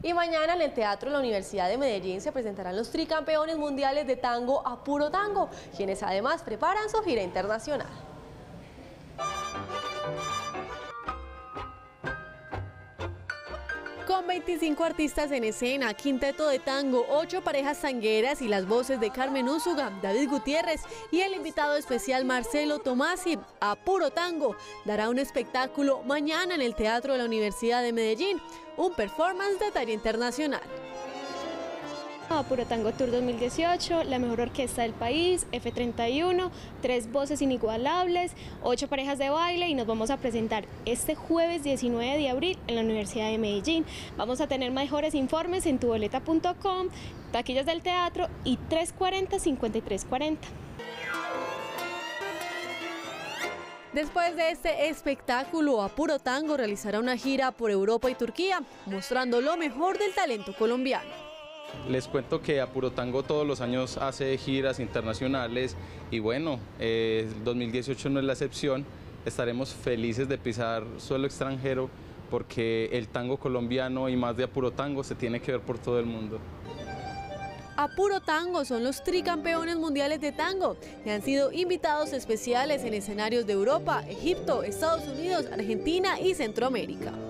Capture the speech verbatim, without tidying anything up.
Y mañana en el Teatro de la Universidad de Medellín se presentarán los tricampeones mundiales de tango A Puro Tango, quienes además preparan su gira internacional. Con veinticinco artistas en escena, quinteto de tango, ocho parejas tangueras y las voces de Carmen Úsuga, David Gutiérrez y el invitado especial Marcelo Tomasi, A Puro Tango dará un espectáculo mañana en el Teatro de la Universidad de Medellín, un performance de talla internacional. A Puro Tango Tour dos mil dieciocho, la mejor orquesta del país, F treinta y uno, tres voces inigualables, ocho parejas de baile y nos vamos a presentar este jueves diecinueve de abril en la Universidad de Medellín. Vamos a tener mejores informes en tuboleta punto com, taquillas del teatro y tres cuarenta, cincuenta y tres cuarenta. Después de este espectáculo, A Puro Tango realizará una gira por Europa y Turquía, mostrando lo mejor del talento colombiano. Les cuento que A Puro Tango todos los años hace giras internacionales y bueno, eh, dos mil dieciocho no es la excepción. Estaremos felices de pisar suelo extranjero porque el tango colombiano y más de A Puro Tango se tiene que ver por todo el mundo. A Puro Tango son los tricampeones mundiales de tango y han sido invitados especiales en escenarios de Europa, Egipto, Estados Unidos, Argentina y Centroamérica.